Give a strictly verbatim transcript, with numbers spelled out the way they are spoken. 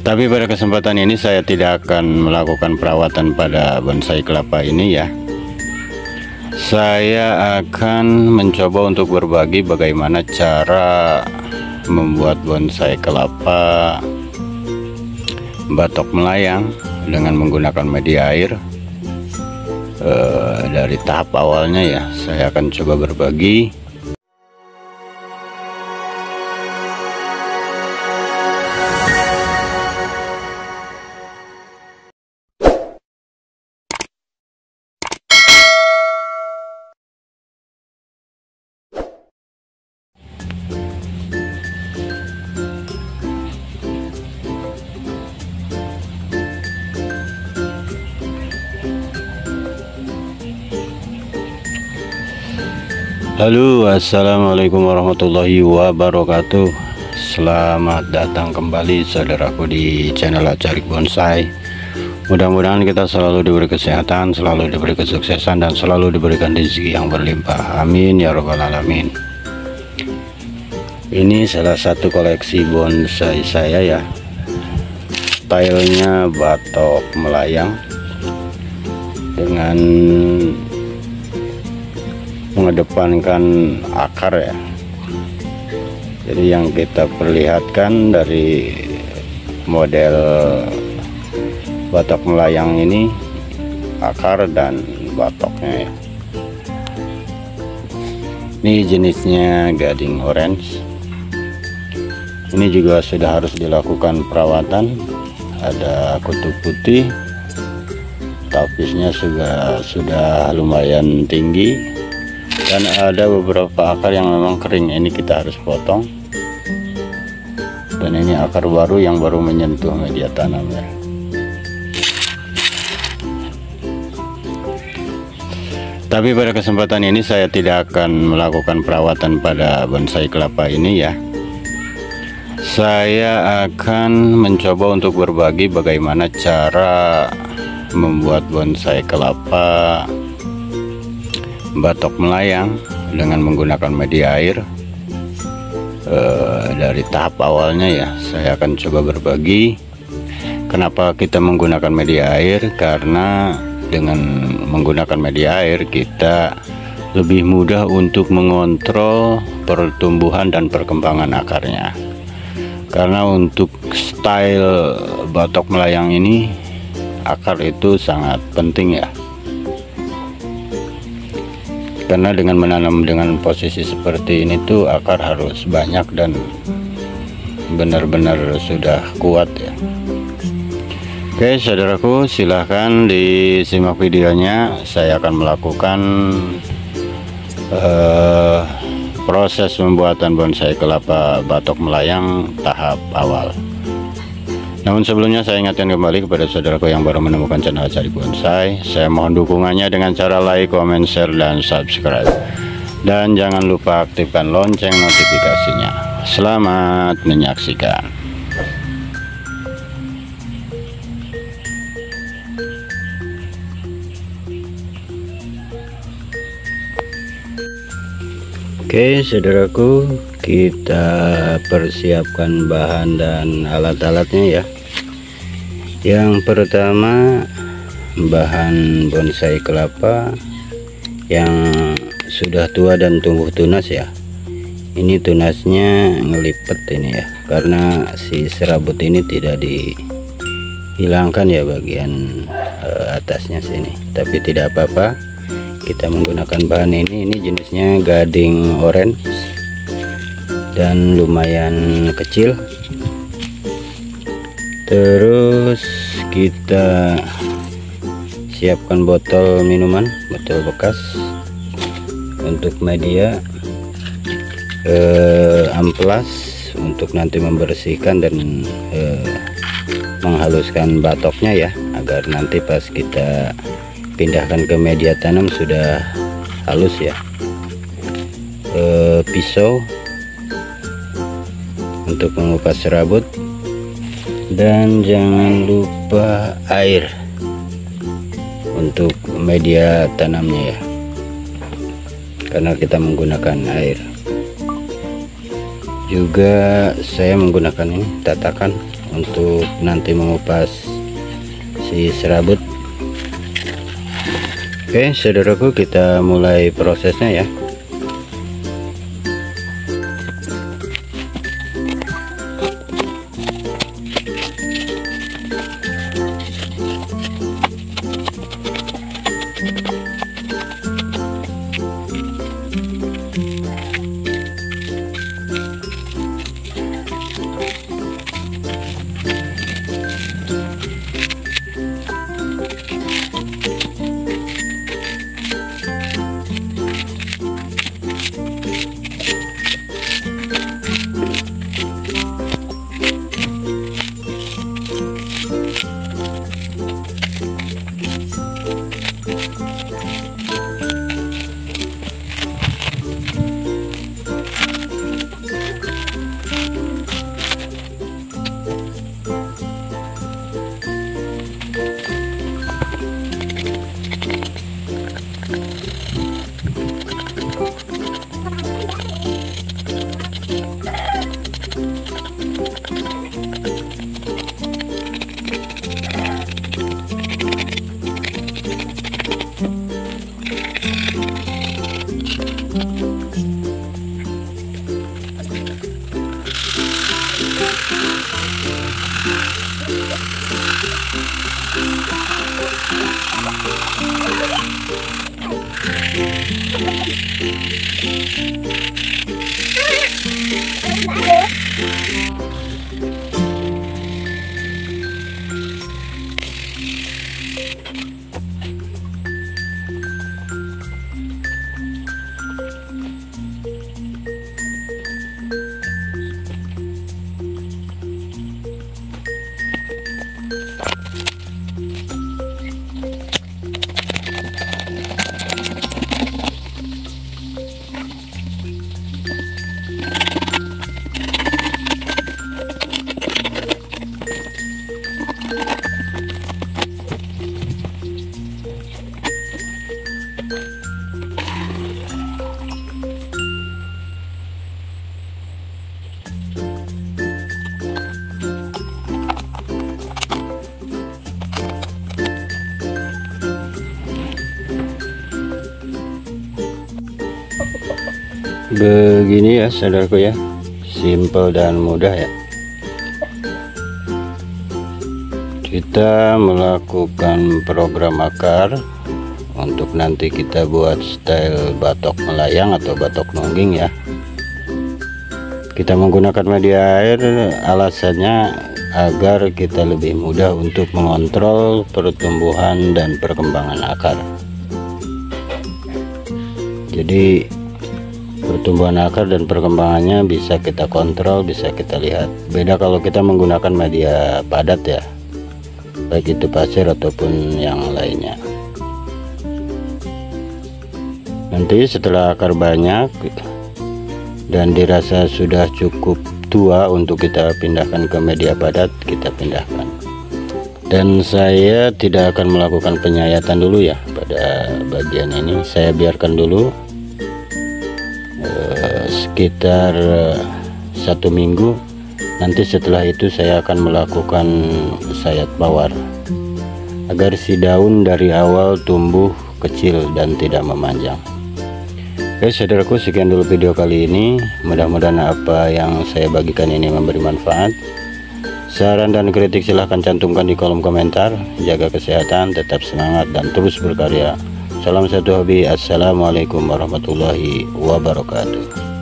Tapi pada kesempatan ini saya tidak akan melakukan perawatan pada bonsai kelapa ini ya. Saya akan mencoba untuk berbagi bagaimana cara membuat bonsai kelapa batok melayang dengan menggunakan media air. E, dari tahap awalnya ya, saya akan coba berbagi. Halo, assalamualaikum warahmatullahi wabarakatuh. Selamat datang kembali saudaraku di channel Acarik Bonsai. Mudah-mudahan kita selalu diberi kesehatan, selalu diberi kesuksesan, dan selalu diberikan rezeki yang berlimpah. Amin ya robbal alamin. Ini salah satu koleksi bonsai saya ya. Stylenya batok melayang dengan mengedepankan akar ya. Jadi yang kita perlihatkan dari model batok melayang ini akar dan batoknya ya. Ini jenisnya gading orange. Ini juga sudah harus dilakukan perawatan. Ada kutu putih, tapisnya juga sudah lumayan tinggi, dan ada beberapa akar yang memang kering. Ini kita harus potong, dan ini akar baru yang baru menyentuh media tanam ya. Tapi pada kesempatan ini saya tidak akan melakukan perawatan pada bonsai kelapa ini ya. Saya akan mencoba untuk berbagi bagaimana cara membuat bonsai kelapa batok melayang dengan menggunakan media air. E, dari tahap awalnya ya, saya akan coba berbagi. Kenapa kita menggunakan media air? Karena dengan menggunakan media air kita lebih mudah untuk mengontrol pertumbuhan dan perkembangan akarnya. Karena untuk style batok melayang ini, akar itu sangat penting ya. Karena dengan menanam dengan posisi seperti ini tuh akar harus banyak dan benar-benar sudah kuat ya. Oke saudaraku, silahkan disimak videonya. Saya akan melakukan uh, proses pembuatan bonsai kelapa batok melayang tahap awal. Namun sebelumnya saya ingatkan kembali kepada saudaraku yang baru menemukan channel Acarik Bonsai, saya mohon dukungannya dengan cara like, comment, share, dan subscribe. Dan jangan lupa aktifkan lonceng notifikasinya. Selamat menyaksikan. Oke saudaraku, kita persiapkan bahan dan alat-alatnya ya. Yang pertama, bahan bonsai kelapa yang sudah tua dan tumbuh tunas ya. Ini tunasnya ngelipet ini ya, karena si serabut ini tidak dihilangkan ya bagian uh, atasnya sini. Tapi tidak apa-apa, kita menggunakan bahan ini. Ini jenisnya gading orange dan lumayan kecil. Terus kita siapkan botol minuman, botol bekas untuk media, eh, amplas untuk nanti membersihkan dan eh, menghaluskan batoknya ya, agar nanti pas kita pindahkan ke media tanam sudah halus ya. E, pisau untuk mengupas serabut, dan jangan lupa air untuk media tanamnya ya, karena kita menggunakan air. Juga saya menggunakan ini tatakan untuk nanti mengupas si serabut. Oke saudaraku, kita mulai prosesnya ya. Begini ya saudaraku ya, simple dan mudah ya. Kita melakukan program akar untuk nanti kita buat style batok melayang atau batok nungging ya. Kita menggunakan media air alasannya agar kita lebih mudah untuk mengontrol pertumbuhan dan perkembangan akar. Jadi pertumbuhan akar dan perkembangannya bisa kita kontrol, bisa kita lihat. Beda kalau kita menggunakan media padat ya, baik itu pasir ataupun yang lainnya. Nanti setelah akar banyak dan dirasa sudah cukup tua untuk kita pindahkan ke media padat, kita pindahkan. Dan saya tidak akan melakukan penyayatan dulu ya pada bagian ini. Saya biarkan dulu sekitar satu minggu. Nanti setelah itu saya akan melakukan sayat bawar agar si daun dari awal tumbuh kecil dan tidak memanjang. Oke saudaraku, sekian dulu video kali ini. Mudah-mudahan apa yang saya bagikan ini memberi manfaat. Saran dan kritik silahkan cantumkan di kolom komentar. Jaga kesehatan, tetap semangat dan terus berkarya. Salam satu hobi. Assalamualaikum warahmatullahi wabarakatuh.